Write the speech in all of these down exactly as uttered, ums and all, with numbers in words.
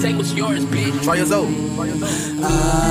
take what's yours, bitch. Try your soul. Ah,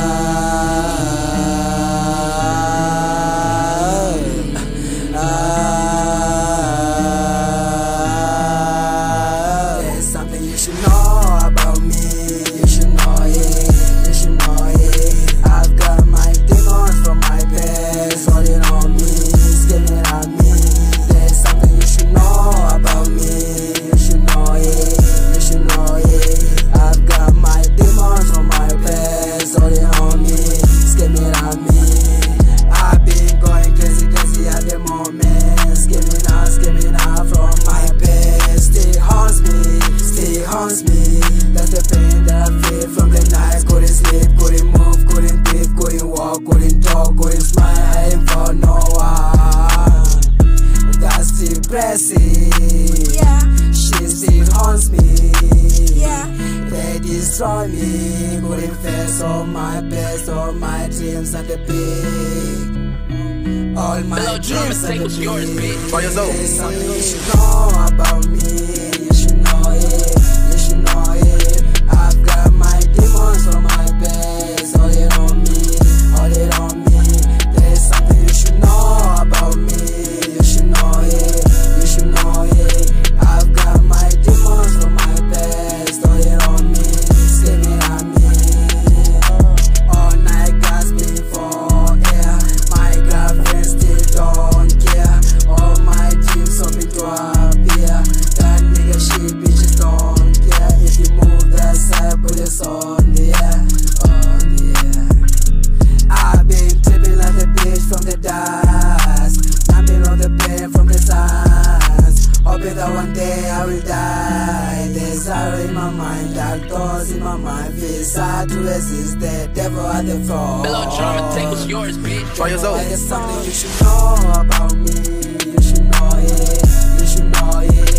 ah, there's something you should know about me. You should know it. You should know it. I've got my demons from my past holding on me, screaming at me. There's something you should know about me. You should know it. You should know it. I've got my demons from my past holding on me, screaming at me. I've been going crazy, crazy at the moment, screaming out, screaming out from my past. Still haunts me, still haunts me. That's the pain that I feel from the night. Couldn't sleep, couldn't move, couldn't breathe, couldn't walk, couldn't talk, couldn't smile for no one. That's depressing. Yeah, She still haunts me. yeah. They destroy me. Couldn't face all my best, all my dreams at the peak. All my Below drum dreams and at take the what's yours, peak. bitch. Try your soul. There's something you should know about me. You should know it. You should know it. I've got my demons from my past holding on me, holding on me. There's something you should know about me. You should know it. You should know it. I've got my demons from my past holding on me, screaming at me. All night gasping for air. My girlfriend still don't care. All my dreams hoping to appear. That nigga shit bitches don't care. If you move that side, put us on the air, on the air. I've been tripping like a bitch from the dust, numbing on the pain from the signs, hoping that one day I will die. There's sorrow in my mind, dark thoughts in my mind. Feels hard to resist the devil at the floor. Below drum and take what's yours, bitch. Try your soul. There's something you should know about me. You should know it. You should know it.